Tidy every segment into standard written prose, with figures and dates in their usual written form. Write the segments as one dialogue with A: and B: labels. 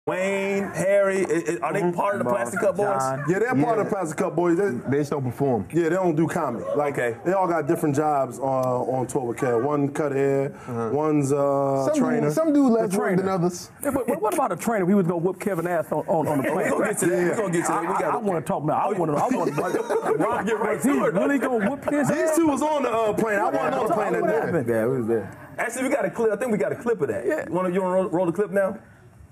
A: Wayne, Harry, are they part of the Plastic Cup Boys?
B: Yeah, they're part of the Plastic Cup Boys.
C: They just don't perform.
B: Yeah, they don't do comedy. Like, they all got different jobs on tour with Kev. One cut hair, one's trainer.
C: Some dude less work than others.
D: Yeah, but what about a trainer? We was gonna whoop Kevin ass on the plane.
A: We're gonna get to that. We're gonna get to that.
D: I want to talk about. I want to. Ron, get right to it. Really gonna whoop his ass?
B: These two was on the plane. I wasn't on the plane that day.
C: Yeah, we was there.
A: Actually, we got a clip. I think we got a clip of that. Yeah. You want to roll the clip now?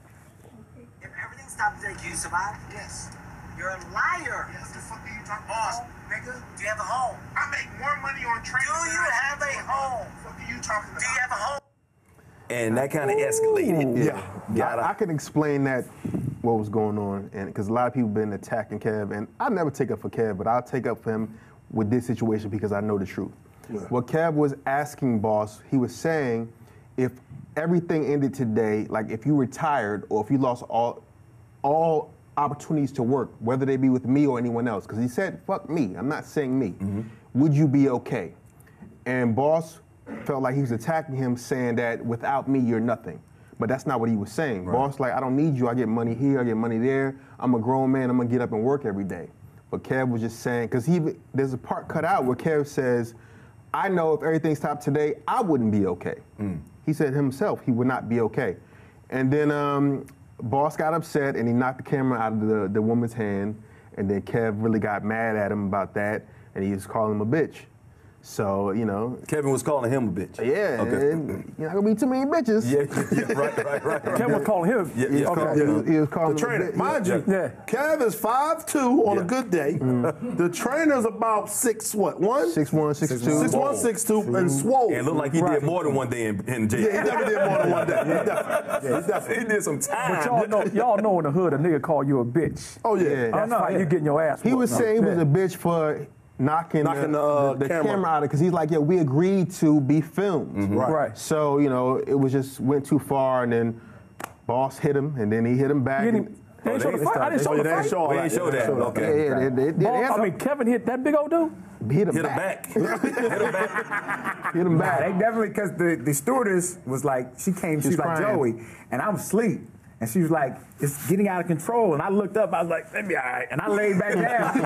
E: If everything stopped today, can you survive? Yes. You're a liar.
F: What the fuck are you talking about? Boss, nigga.
E: Do you have a home?
F: I make more money on training.
E: Do you have a home?
F: What the fuck are you talking about?
E: Do you have a home?
A: And that kind of escalated.
C: Yeah. I can explain that, what was going on, and because a lot of people been attacking Kev, and I never take up for Kev, but I'll take up for him with this situation because I know the truth. Yeah. What Kev was asking, boss, he was saying, if everything ended today, like if you retired or if you lost all opportunities to work, whether they be with me or anyone else, because he said, fuck me, I'm not saying me, would you be okay? And boss felt like he was attacking him, saying that without me, you're nothing. But that's not what he was saying. Right. Boss, like, I don't need you, I get money here, I get money there, I'm a grown man, I'm gonna get up and work every day. But Kev was just saying, because there's a part cut out where Kev says, I know if everything stopped today, I wouldn't be okay. He said himself he would not be okay. And then boss got upset and he knocked the camera out of the woman's hand, and then Kev really got mad at him about that, and he was calling him a bitch. So, you know.
A: Kevin was calling him a bitch.
C: Yeah,
A: okay.
C: And you're not gonna be too many bitches.
A: Yeah, right.
D: Kevin was calling him.
C: He was calling
B: the trainer.
C: him a bitch.
B: Mind you, Kev is 5'2" on a good day. The trainer's about 6'1"?
C: 6'1", 6'2".
B: 6'1", 6'2", and swole.
A: And it looked like he did more than one day in jail.
B: Yeah, he definitely did more than one day.
A: He did some time.
D: But y'all know in the hood a nigga call you a bitch.
B: Oh, yeah.
D: That's why you getting your ass.
C: He was saying he was a bitch for knocking the camera out of it, because he's like, yeah, we agreed to be filmed.
D: Right.
C: So, you know, it was just went too far, and then boss hit him, and then he hit him back.
D: They didn't show the fight. I didn't show the fight.
A: We didn't show that. Okay.
C: Yeah,
D: I mean, Kevin hit that big old dude?
C: Hit him back.
D: Hit him back.
G: They definitely, because the stewardess was like, she was like, Joey, and I'm asleep. And she was like, it's getting out of control. And I looked up, I was like, that'd be all right. And I laid back down.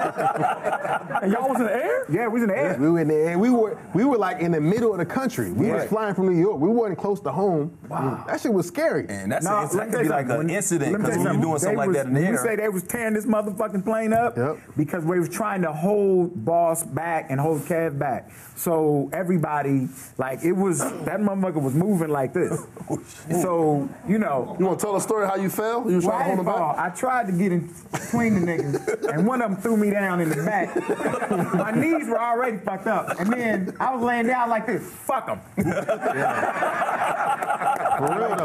D: And y'all was in the air?
G: Yeah, we was in the air.
C: We were in the air. We were like in the middle of the country. We was flying from New York. We wasn't close to home. Wow. That shit was scary.
A: And that could be like an incident, because when you're doing something like that in the air.
G: We say they was tearing this motherfucking plane up because we was trying to hold boss back and hold Kev back. So everybody, like, it was, that motherfucker was moving like this. So, you know.
B: You want to tell a story how you fell? You was trying to hold him back?
G: I tried to get in between the niggas, and one of them threw me down in the back. My knees were already fucked up, and then I was laying down like this. Fuck them.
C: For real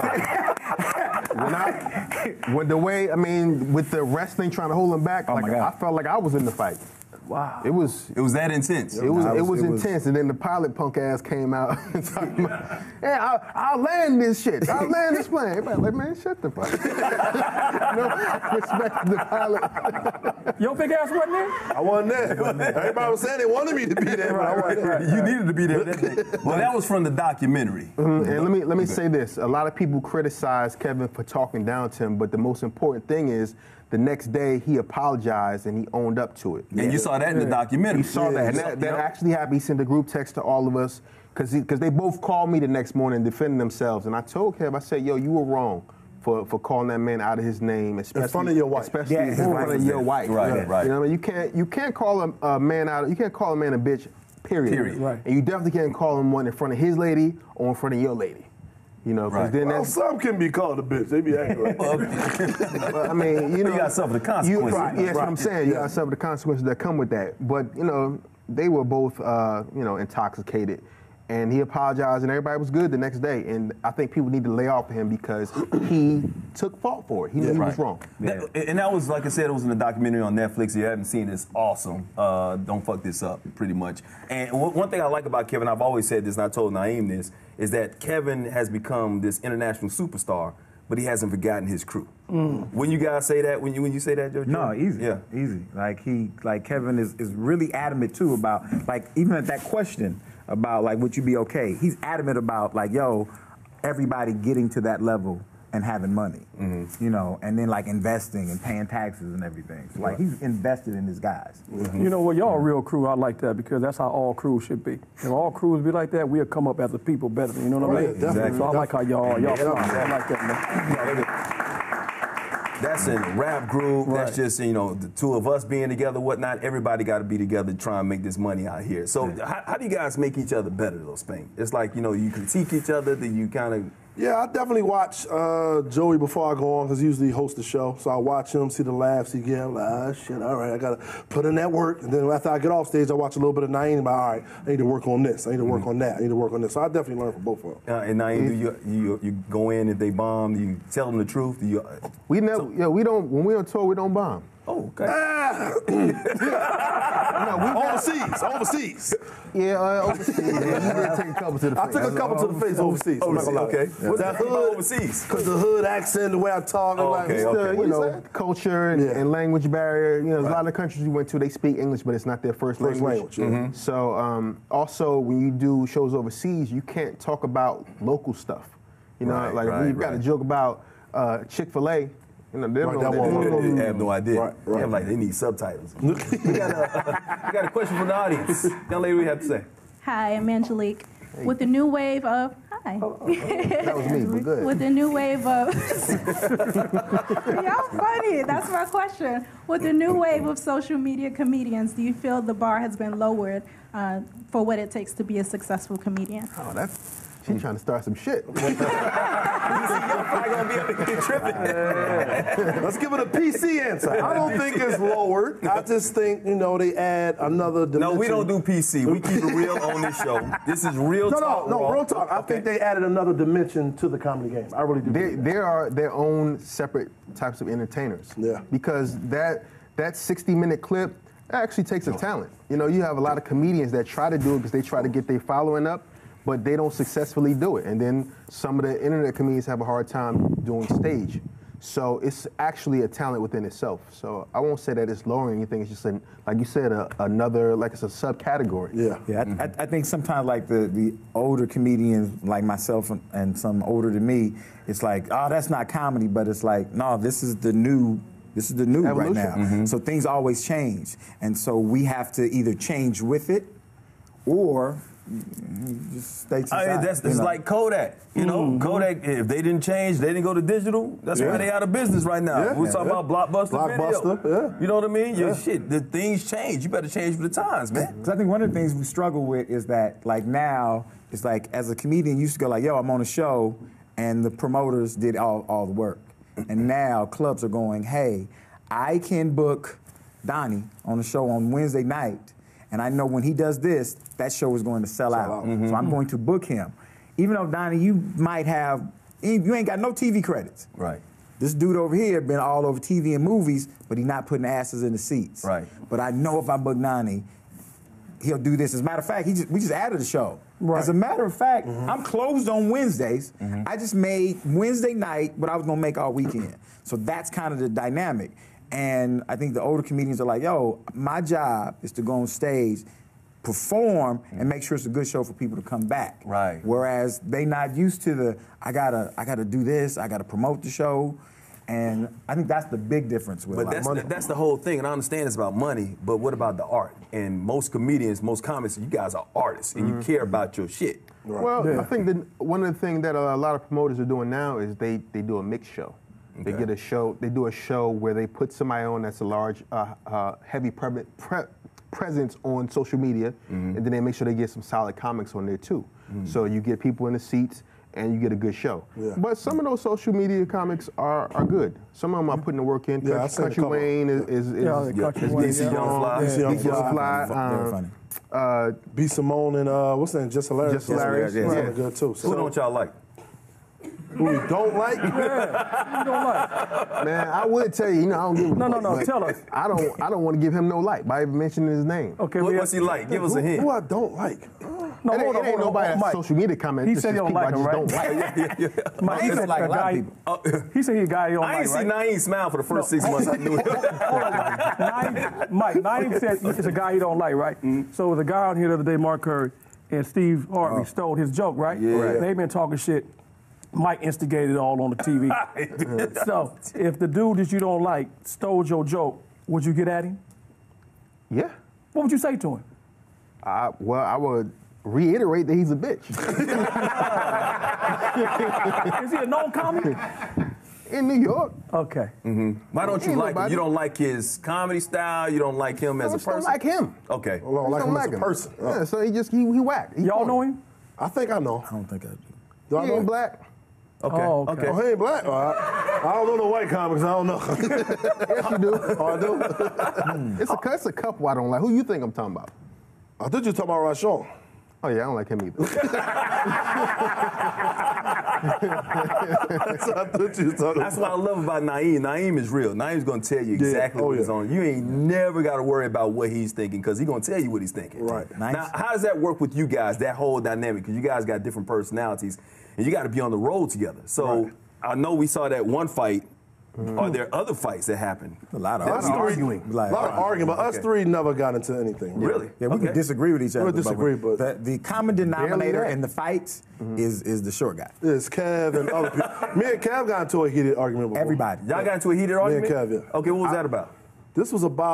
C: though. With the way, I mean, with the wrestling trying to hold him back, like, I felt like I was in the fight.
D: Wow.
C: It was
A: that intense.
C: It was intense, and then the pilot punk ass came out and talking about, yeah, I'll land this shit. I'll land this plane. Everybody like, man, shut the fuck up. No respect to the pilot.
D: Your big ass wasn't there?
B: I wasn't there. Everybody was saying they wanted me to be there, but I wasn't there.
A: You needed to be there that day. Well, that was from the documentary.
C: And let me say this. A lot of people criticize Kevin for talking down to him, but the most important thing is, the next day, he apologized and he owned up to it.
A: And you saw that in the documentary.
C: You saw that. And that actually happened. He sent a group text to all of us, because they both called me the next morning defending themselves. And I told Kev, I said, yo, you were wrong for calling that man out of his name, especially
B: in front of your wife.
C: Especially in front of your wife.
A: Right.
C: You know what I mean? You can't call a man out. You can't call a man a bitch. Period.
D: Right.
C: And you definitely can't call him one in front of his lady or in front of your lady. You know, because then
B: well, some can be called a bitch. They be acting like
C: I mean, you know,
A: you got to suffer the consequences.
C: That's what I'm saying. You got to suffer the consequences that come with that. But, you know, they were both, you know, intoxicated. And he apologized, and everybody was good the next day. And I think people need to lay off of him because he took fault for it. He knew he was wrong.
A: And that was, like I said, it was in a documentary on Netflix. If you haven't seen it, it's awesome. Don't fuck this up, pretty much. And one thing I like about Kevin, I've always said this, and I told Naeem this, is that Kevin has become this international superstar, but he hasn't forgotten his crew. When you guys say that, when you say that, Joe?
G: No, easy. Yeah, easy. Like Kevin is really adamant too about, like, even at that question about, like, would you be okay? He's adamant about, like, yo, everybody getting to that level and having money, you know, and then like investing and paying taxes and everything. So like he's invested in his guys.
D: You know what, y'all a real crew. I like that because that's how all crews should be. If all crews be like that, we'll come up as a people better. You know what I mean?
B: Exactly.
D: So I like how y'all fly. I like that, man.
A: That's a rap group.
D: Right.
A: That's just, you know, the two of us being together, whatnot. Everybody got to be together to try and make this money out here. So how do you guys make each other better, though, Spank? It's like, you know, you critique each other, that you kind of...
B: Yeah, I definitely watch Joey before I go on because he usually hosts the show. So I watch him, see the laughs he get. I'm like, ah, shit, all right, I got to put in that work. And then after I get off stage, I watch a little bit of Naeem. Like, all right, I need to work on this. I need to work on that. I need to work on this. So I definitely learn from both of them.
A: and Naeem, do you go in if they bomb? Do you tell them the truth? Do you,
C: We never, we don't. When we on tour, we don't bomb.
A: oh, okay.
B: Overseas.
C: Yeah, overseas. We did take a couple to the face.
B: I took a couple to the face overseas. I'm not gonna lie.
A: Okay. What's
B: That
A: that
B: hood,
A: overseas?
B: because the hood accent, the way I talk,
A: Oh,
B: like,
A: okay,
B: it's
A: okay.
C: You know, culture and language barrier. You know, there's a lot of countries we went to, they speak English, but it's not their first language. So also, when you do shows overseas, you can't talk about local stuff. You know,
A: Right,
C: like
A: right,
C: we've got a
A: right.
C: joke about Chick-fil-A. You know, they don't know
A: They have no idea.
B: Right, right.
A: I'm like, they need subtitles. we got a question from the audience. Young lady, what do you have to say?
H: Hi, I'm Angelique. With the new wave of
C: That was me, but good.
H: with the new wave of y'all funny. That's my question. With the new wave of social media comedians, do you feel the bar has been lowered for what it takes to be a successful comedian?
C: Oh, that's she's trying to start some shit.
A: Probably gonna be able to get tripping.
B: Let's give it a PC answer. I don't think it's lowered. I just think, you know, they add another dimension.
A: No, we don't do PC. We keep it real on this show. This is real talk.
B: No,
A: raw.
B: real talk. I think they added another dimension to the comedy game. I really do.
C: There are their own separate types of entertainers.
B: Yeah.
C: Because that 60-minute clip actually takes a talent. You know, you have a lot of comedians that try to do it because they try to get their following up, but they don't successfully do it. And then some of the internet comedians have a hard time doing stage. So it's actually a talent within itself. So I won't say that it's lowering anything. It's just, like you said, another, like it's a subcategory.
B: Yeah.
G: Yeah, I think sometimes like the older comedians like myself and some older than me, it's like, oh, that's not comedy, but it's like, no, this is the new right now. So things always change. And so we have to either change with it or just stay to the side.
A: That's like Kodak. You know, Kodak, if they didn't change, they didn't go to digital, that's why they out of business right now.
B: Yeah.
A: We're talking about Blockbuster video.
B: Yeah.
A: You know what I mean? Your shit, the things change. You better change with the times, man.
G: Because I think one of the things we struggle with is that, like now, it's like as a comedian, you used to go like, yo, I'm on a show, and the promoters did all the work. And now clubs are going, hey, I can book Donny on a show on Wednesday night, and I know when he does this, that show is going to sell out. So I'm going to book him. Even though, Donny, you might have, you ain't got no TV credits.
A: Right.
G: This dude over here been all over TV and movies, but he's not putting asses in the seats.
A: Right.
G: But I know if I book Donny, he'll do this. As a matter of fact, we just added a show.
D: Right.
G: As a matter of fact, I'm closed on Wednesdays. I just made Wednesday night what I was gonna make all weekend. So that's kind of the dynamic. And I think the older comedians are like, yo, my job is to go on stage, perform, and make sure it's a good show for people to come back.
A: Right.
G: Whereas they not used to I gotta do this, I gotta promote the show. And I think that's the big difference with
A: But that's the whole thing, and I understand it's about money, but what about the art? And most comedians, most comics, you guys are artists, and you care about your shit.
B: Right.
C: Well, I think that one of the things that a lot of promoters are doing now is they do a mixed show. They get a show. They do a show where they put somebody on that's a large, heavy presence on social media, and then they make sure they get some solid comics on there too. So you get people in the seats, and you get a good show.
B: Yeah.
C: But some of those social media comics are good. Some of them are putting the work in.
B: Yeah, I've seen a
C: Country
B: couple.
C: Wayne is
D: Country Wayne,
A: DC Young Fly.
B: DC Young
C: Young
B: Fly.
C: Fly.
G: Very funny.
B: B. Simone and what's that? Just Hilarious.
C: Just Hilarious,
B: Yeah,
C: yeah.
B: yeah. Good too.
A: Who don't y'all like?
B: Who we don't like?
D: You don't like.
C: Man, I would tell you, I don't give a
D: No,
C: fuck, but
D: tell us.
C: I don't want to give him no light by even mentioning his name.
D: Okay,
A: What's he like? Give us a hint.
B: Who I don't like?
D: No,
C: It ain't nobody that's
D: Mike.
C: social media comment.
D: He
C: It's
D: said he
C: just
D: don't
C: people
D: like
C: I
D: him,
C: just
D: right?
C: don't like.
D: Mike, he
G: He's
D: said
G: like a
D: a
G: lot of
D: guy.
G: people.
D: He said he a guy he don't
A: I ain't
D: like,
A: seen
D: right?
A: Naeem smile for the first 6 months I knew him.
D: Naeem said it's a guy he don't like, right? So the guy out here the other day, Mark Curry, and Steve Harvey stole his joke, right?
A: Yeah. Right.
D: They've been talking shit Mike instigated it all on the TV. So if the dude that you don't like stole your joke, would you get at him?
C: Yeah.
D: What would you say to him?
C: Well, I would reiterate that he's a bitch.
D: Is he a known comic?
C: In New York.
D: Okay.
A: Why don't you like him? You don't like his comedy style? You don't like him as a person?
C: I don't like him.
A: Okay.
B: I don't like him as a person.
C: Yeah, so he whack.
D: Y'all know him?
B: I think I know.
I: I don't think I do.
B: Do I
C: He
B: know
C: ain't
B: him?
C: black.
A: Okay.
D: Oh, okay.
B: Oh, he ain't black? I don't know the white comics. I don't know.
C: Yes, you do.
B: Oh, I do?
C: It's a couple I don't like. Who you think I'm talking about?
B: I thought you were talking about Rashawn.
C: Oh, yeah, I don't like him either.
A: That's what I love about Naeem. Naeem is real. Naeem's going to tell you exactly what he's on. You ain't never got to worry about what he's thinking because he's going to tell you what he's thinking.
B: Right.
I: Nice.
A: Now, how does that work with you guys, that whole dynamic? Because you guys got different personalities, and you got to be on the road together. So I know we saw that one fight. Are there other fights that happen?
I: A lot of
C: arguing.
B: A lot of arguing, but us three never got into anything.
A: Really?
I: Yeah, we can disagree with each other.
B: We'll disagree, but
I: the common denominator
C: that.
I: in the fights is the short guy.
B: it's Kev and other people. Me and Kev got into a heated argument before.
I: Everybody.
A: Y'all got into a heated argument?
B: Kev, yeah.
A: Okay, what was that about?
B: This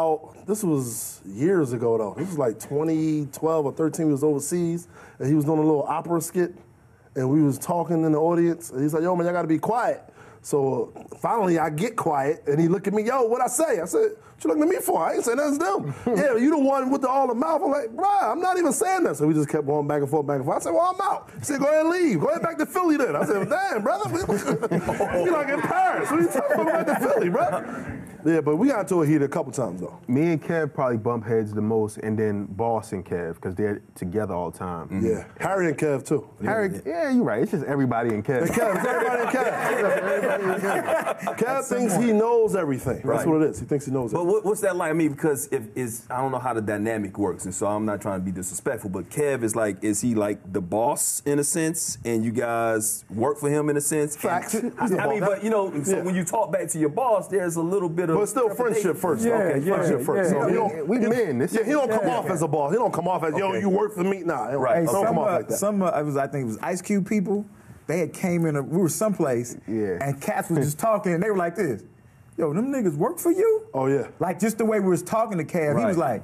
B: was years ago, though. This was like 2012 or 13. We was overseas, and he was doing a little opera skit, and we was talking in the audience, and he's like, yo, man, y'all got to be quiet. So finally, I get quiet, and he look at me, yo, what I say? I said, what you looking at me for? I ain't saying nothing to them. Yeah, you the one with all the mouth. I'm like, bruh, I'm not even saying that. So we just kept going back and forth, back and forth. I said, well, I'm out. He said, go ahead and leave. Go ahead back to Philly then. I said, damn, brother. You like in Paris. What are you talking about back to Philly, bro? Yeah, but we got into a heat a couple times, though.
C: Me and Kev probably bump heads the most, and then Boss and Kev, because they're together all the time.
B: Yeah, Harry and Kev, too.
C: Harry, yeah, you're right. It's just everybody in Kev.
B: Kev, it's everybody in Kev. Kev thinks he knows everything. That's
A: Right.
B: what it is. He thinks he knows
A: But
B: everything.
A: what's that like? I mean, because I don't know how the dynamic works, and so I'm not trying to be disrespectful, but Kev is he like the boss in a sense, and you guys work for him in a sense?
B: Facts.
A: And,
B: He's the
A: I mean,
B: boss.
A: but so when you talk back to your boss, there's a little bit of.
B: But still, friendship first.
D: Yeah,
B: Okay,
D: yeah,
B: friendship first.
D: yeah.
B: So
C: We men.
B: he don't come off as a boss. He don't come off as, yo, you work for me. Nah,
A: Right.
B: he don't come off like that.
I: I think it was Ice Cube people. They had came in. We were someplace, and cats was just talking, and they were like this. Yo, them niggas work for you?
B: Oh, yeah.
I: Like, just the way we was talking to Kev, he was like,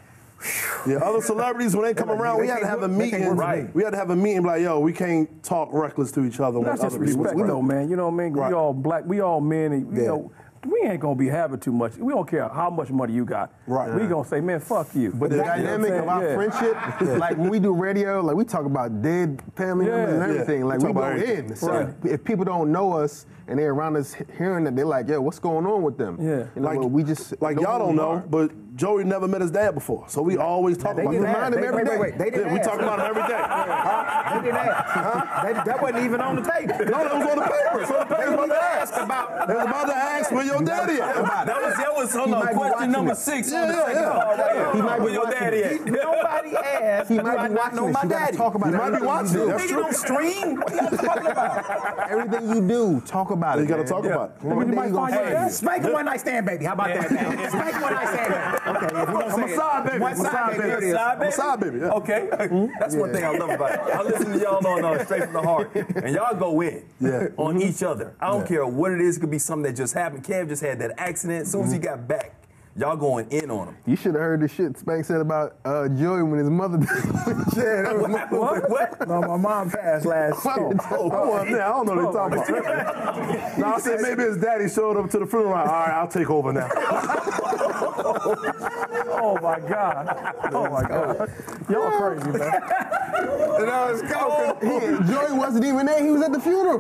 B: Yeah, other celebrities, when they come around, we had to have a meeting.
A: Right.
B: We had to have a meeting like, yo, we can't talk reckless to each other.
D: That's
B: when
D: just
B: other people-
D: respect, though, man. You know what I mean?
B: Right.
D: We all black, we all men, and you
I: Yeah.
D: know, we ain't gonna be having too much. We don't care how much money you got.
B: Right.
D: We gonna say, man, fuck you.
C: But the dynamic of our friendship, like when we do radio, like we talk about dead family members and everything. Like
B: We
C: we
B: talk
C: go
B: about everything.
C: in. So
D: Right.
C: if people don't know us and they're around us hearing that, they're like, yo, what's going on with them?
D: Yeah.
C: You know,
B: Like,
C: but we just
B: like y'all don't know, but Joey never met his dad before, so we always talk about
I: didn't
B: him.
I: ask.
C: Remind him every day.
I: Wait, they didn't
B: Yeah, we
I: ask.
B: talk about him every day.
I: They didn't ask. That wasn't even on the table.
B: No, that was on the paper. It's on the paper.
I: They didn't ask about.
B: They was about to ask where your daddy at.
A: That was hold
C: He
A: on,
C: might be
A: question
C: watching
A: number
C: it.
A: 6
B: Yeah,
A: on the
B: yeah,
A: second
B: yeah.
A: call right here.
C: He might be
A: Where your
C: watching
A: daddy
C: it.
A: at?
D: Nobody asked.
C: He
D: do
C: might
D: I
C: be
D: not
C: watching
D: know
C: this.
D: my
C: You gotta
D: daddy.
C: talk about
B: He might be
C: everything
B: watching
C: you
B: it.
C: do.
B: That's
D: Nigga
B: true.
D: don't stream. What you talking about?
C: Everything you do, talk about it.
B: You gotta
C: man.
B: talk about it.
C: One
D: You
C: day
D: might
C: you gonna
D: find your
C: say
D: dad.
C: it.
I: Spank a one night stand, baby. How about that now? Spank a one night stand, baby. Okay, if you don't say
B: I'm a side baby.
I: One
B: I'm a
I: side
B: side
I: baby.
B: baby.
I: It is.
A: Side baby?
B: Side baby, yeah.
A: Okay. That's one thing I love about it. I listen to y'all on Straight from the Heart, and y'all go in on each other. I don't care what it is. It could be something that just happened. Kev just had that accident. As soon as he got back, y'all going in on him.
C: You should have heard the shit Spank said about Joey when his mother died. Yeah, that was my
A: What?
I: No, my mom passed last year.
B: I wasn't there. I don't know what they're talking about. No, I said maybe his daddy showed up to the funeral. All right, I'll take over now.
D: Oh my God. Oh my God. Y'all crazy, man.
C: No, it's cold. Joey wasn't even there. He was at the funeral.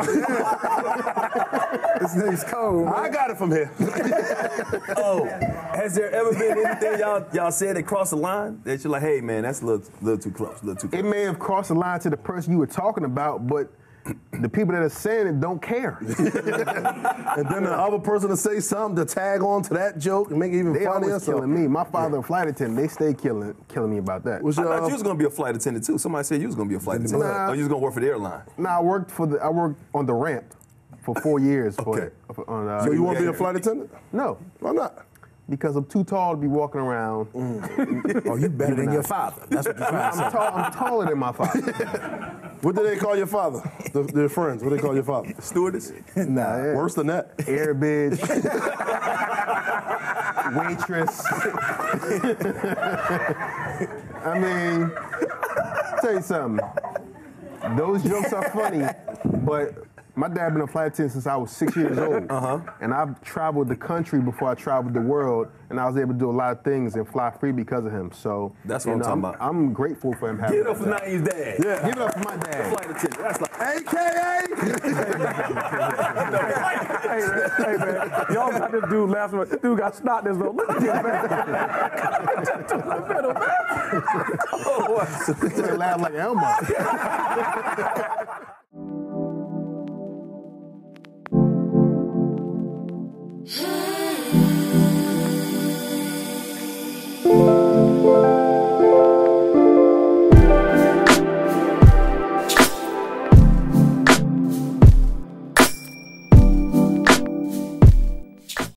I: This nigga's cold.
B: I got it from here.
A: Oh, has there ever been anything y'all said that crossed the line that you're like, hey man, that's a little too close, a little too close?
C: It may have crossed the line to the person you were talking about, but the people that are saying it don't care.
B: And then the other person to say something to tag on to that joke and make it even
C: They
B: funnier.
C: always killing me. My father, a flight attendant, they stay killing me about that.
B: What's
A: I
B: your,
A: thought you was gonna be a flight attendant too. Somebody said you was gonna be a flight attendant.
C: Nah.
A: Or you was gonna work for the airline.
C: Nah, I worked on the ramp for 4 years.
A: Okay.
B: so you want to be a flight attendant?
C: No,
B: Why not?
C: because I'm too tall to be walking around.
I: Oh, you better than your father. That's what you're trying to say.
C: I'm taller than my father.
B: What do they call your father? Their friends. What do they call your father?
A: Stewardess?
C: Nah, yeah.
B: Worse than that.
C: Air bitch. Waitress. I mean, tell you something. Those jokes are funny, but my dad been a flight attendant since I was 6 years old. And I've traveled the country before I traveled the world, and I was able to do a lot of things and fly free because of him. So
A: that's what I'm talking about.
C: I'm grateful for him having
A: Give it up for Naeem's dad.
C: Yeah. Give it up for my dad.
A: Flight attendant. That's like
B: AKA.
D: Hey man, y'all got this dude laughing. This dude got snot in his nose. Look at this man.
C: Laugh like Elmo.